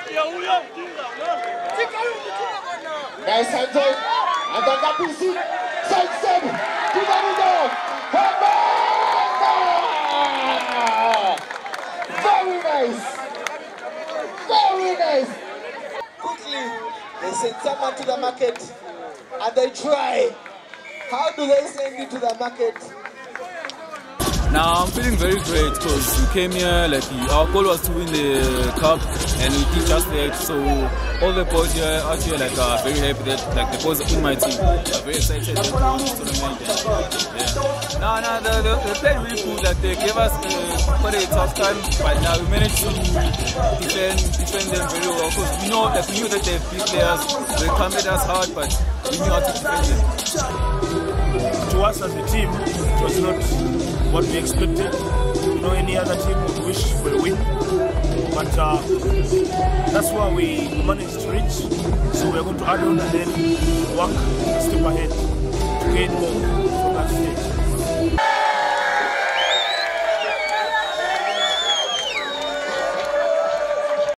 Nice hands on. And then that is it. Side step. To the middle. Very nice. Very nice. Quickly, they send someone to the market and they try. How do they send you to the market? Now I'm feeling very great because we came here, like our goal was to win the cup and we did just that. So all the boys here out here like are very happy that like the boys in my team are very excited to win this tournament. Yeah. Now they played really cool. Like they gave us quite a tough time, but now we managed to defend them very well because we knew that they're big players. They come at us hard, but we knew how to defend them. To us as a team, it was not what we expected. You know, any other team would wish for a win, but that's why we managed to reach. So we're going to add on and then work a step ahead to gain more from that stage.